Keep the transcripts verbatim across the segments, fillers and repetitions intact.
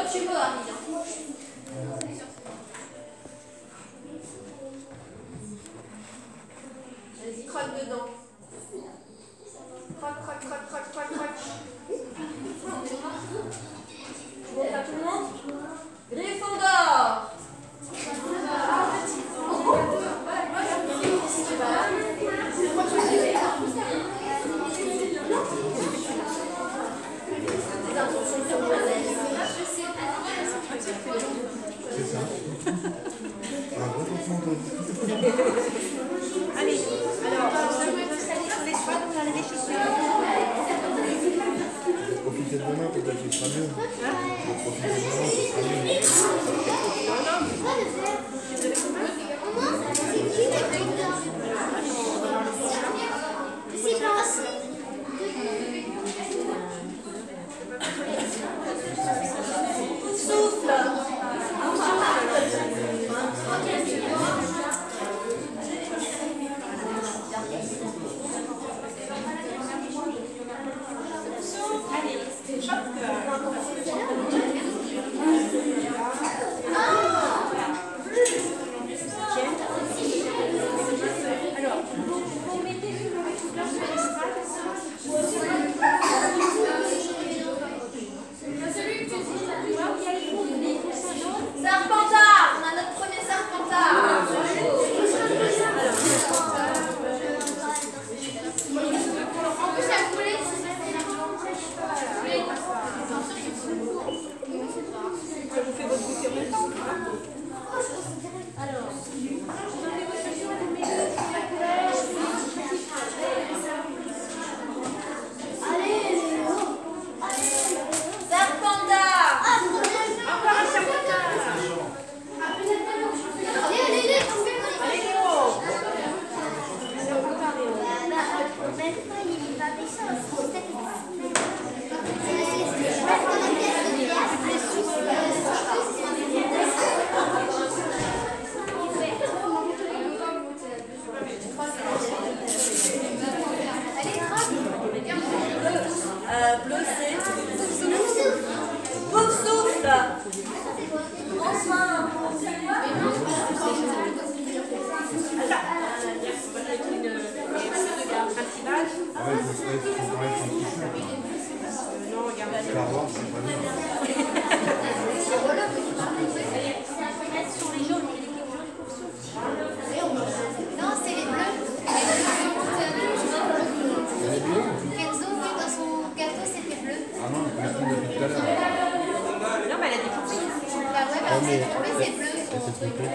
tu veux, Harry. Vas-y, croque dedans. Croque, croque, croque, croque, croque, croque. Je montre à tout le monde. Gryffondor. C'est ça. Allez, alors, les choix, vous allez les chaussures. Profitez de demain, peut-être que ce sera mieux. Profitez de demain, ce sera mieux. Serpentard, on a notre premier serpentard. En plus, elle voulait. Ça vous fait votre goûter en même temps. Alors, Serpentard. encore un serpentard. Allez, Léo. Euh, bleu, c'est Pouf souffle. Enfin. Ah ouais, ça serait faut qu'on reste un petit peu. Non, regarde. Star Wars, c'est pas bien. Sur les jaunes, les jaunes pour souffle. Non, c'est les bleus. Elle est bleue? Kenzo, oui, dans son gâteau, c'était bleu. Ah non, elle est bleue depuis tout à l'heure. Non, mais elle a des pour souffle. Bah ouais, bah, mais- c'est c'est bleu. Elle s'est trompée.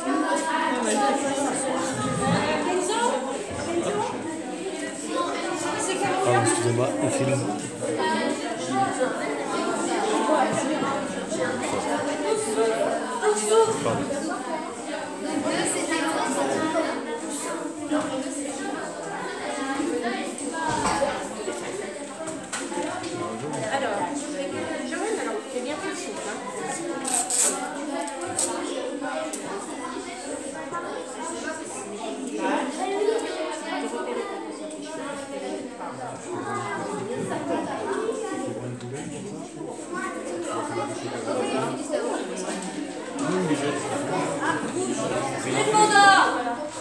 Pardon, excusez-moi, on filme. Pardon. Bleu, c'était Alors, Joël, alors, c'est bien pour le souffle. Gryffondor.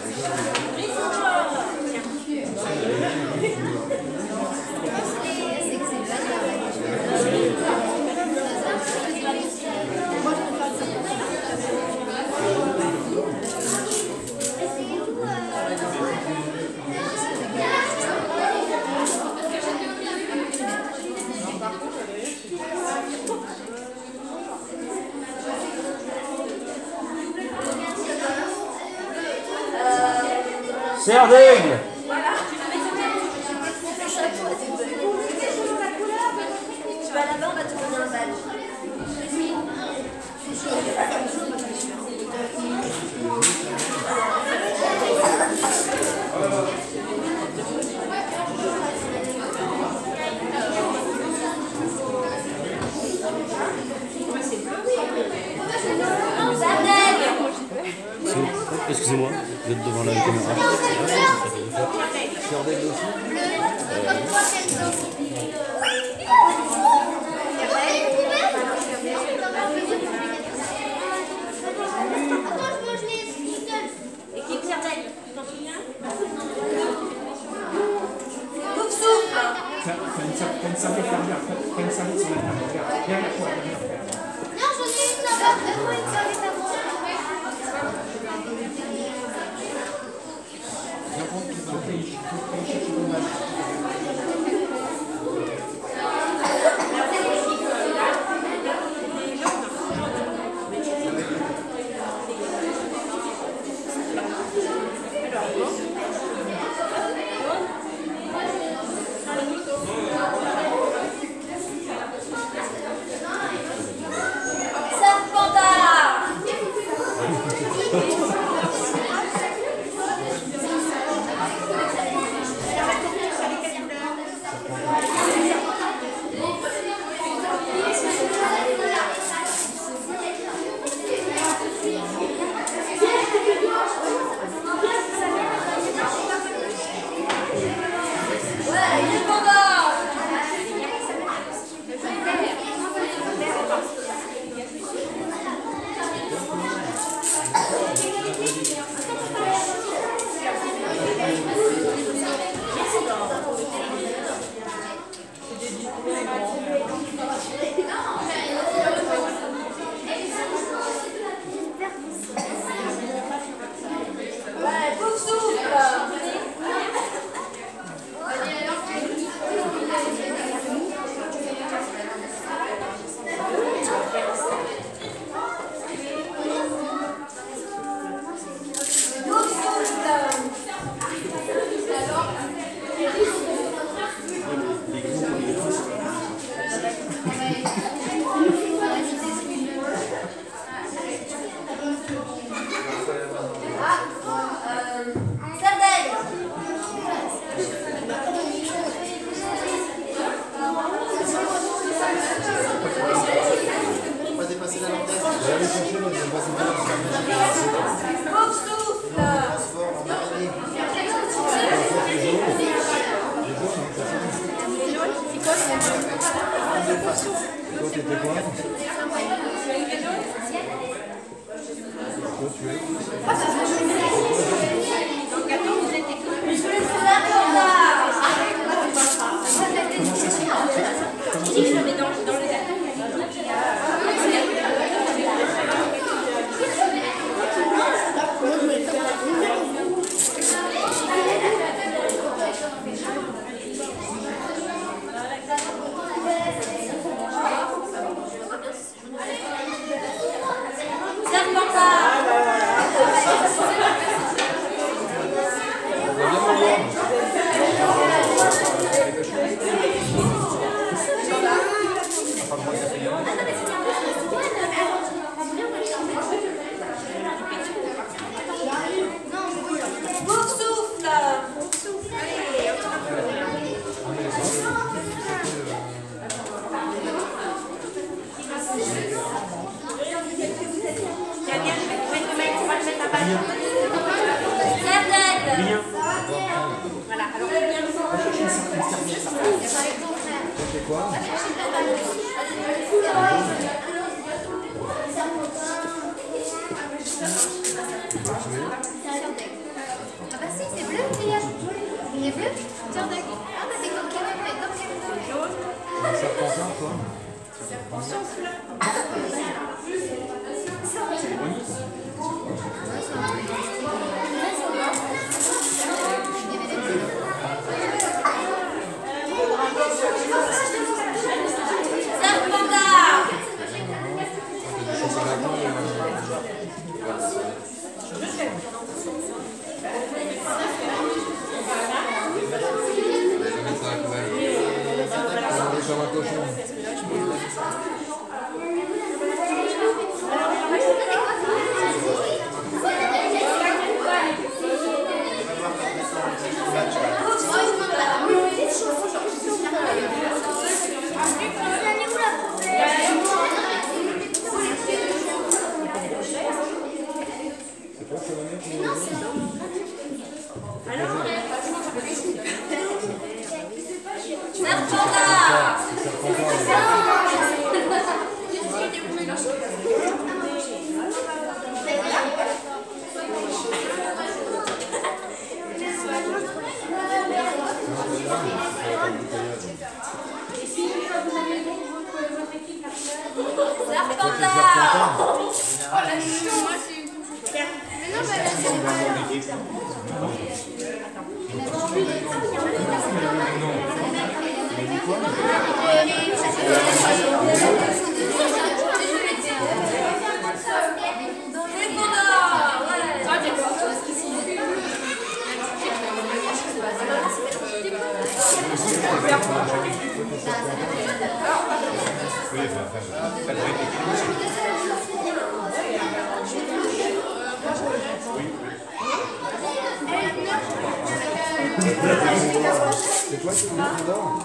Serre d'aigle. Tu vas là-bas, on va te donner un badge. Excusez-moi, vous êtes devant la caméra. Serre d'aigle aussi. Comme toi, Kenzo. j'en ai une là-bas. Donne-moi une serviette à moi. Ouais. Mais non, mais là, c'est pas... C'est toi qui es le d'or?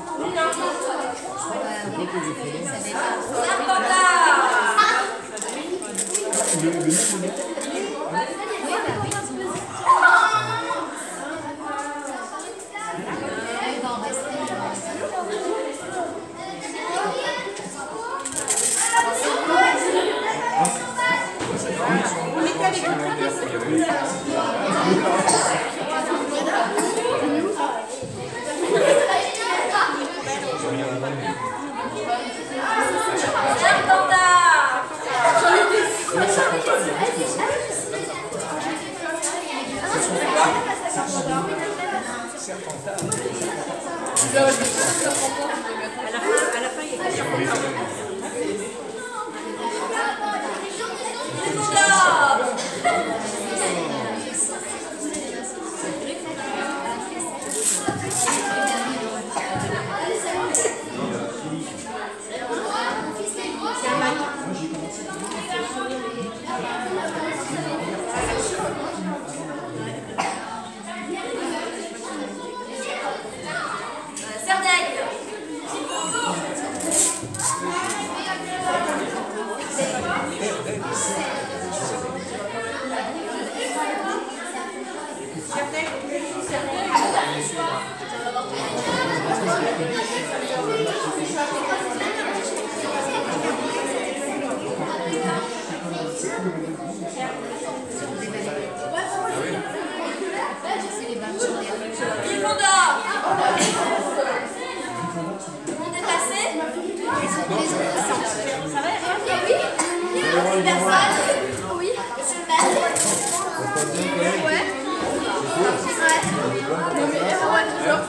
Personne.